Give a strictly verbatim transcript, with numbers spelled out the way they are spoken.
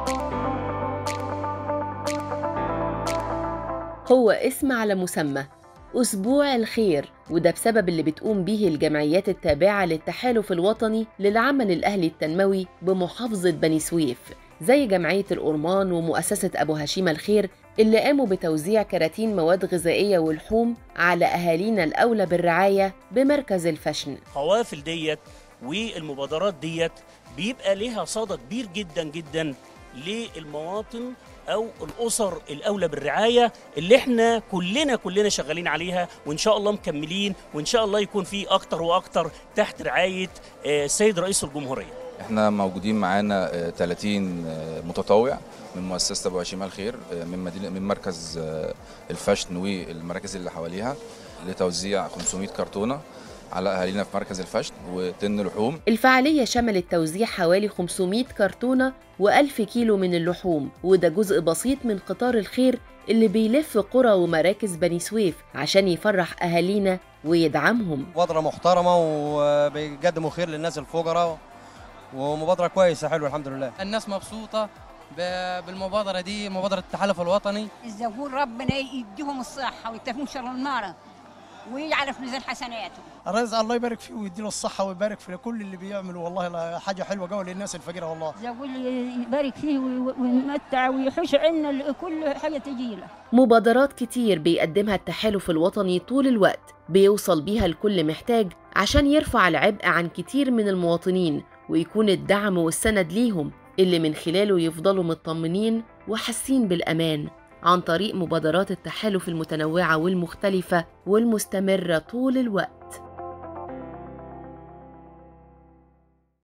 هو اسم على مسمى، أسبوع الخير، وده بسبب اللي بتقوم به الجمعيات التابعة للتحالف الوطني للعمل الأهلي التنموي بمحافظة بني سويف، زي جمعية الأورمان ومؤسسة أبو هشيمة الخير اللي قاموا بتوزيع كراتين مواد غذائية ولحوم على أهالينا الأولى بالرعاية بمركز الفشن. قوافل ديت والمبادرات ديت بيبقى لها صدى كبير جدا جدا للمواطن أو الأسر الأولى بالرعاية اللي احنا كلنا كلنا شغالين عليها، وإن شاء الله مكملين، وإن شاء الله يكون في أكتر وأكتر تحت رعاية السيد رئيس الجمهورية. احنا موجودين معانا ثلاثين متطوع من مؤسسة أبو هشيمة الخير من مدينة من مركز الفشن والمراكز اللي حواليها لتوزيع خمسمائة كرتونة على أهالينا في مركز الفشن وطن لحوم. الفعالية شملت توزيع حوالي خمسمائة كرتونة وألف كيلو من اللحوم، وده جزء بسيط من قطار الخير اللي بيلف قرى ومراكز بني سويف عشان يفرح أهالينا ويدعمهم. مبادرة محترمة وبيقدموا خير للناس الفقراء، ومبادرة كويسة حلوة الحمد لله. الناس مبسوطة بالمبادرة دي، مبادرة التحالف الوطني. الزبون ربنا يديهم الصحة ويتفهم شر المرض ويجعل في ميزان حسناته. الرئيس الله يبارك فيه ويديله الصحة ويبارك في كل اللي بيعمل، والله حاجة حلوة قوي للناس الفقيرة والله. زبون يبارك فيه ويمتع ويحوش عنا كل حاجة تجي له. مبادرات كتير بيقدمها التحالف الوطني طول الوقت بيوصل بيها لكل محتاج عشان يرفع العبء عن كتير من المواطنين ويكون الدعم والسند ليهم اللي من خلاله يفضلوا مطمنين وحاسين بالأمان عن طريق مبادرات التحالف المتنوعة والمختلفة والمستمرة طول الوقت.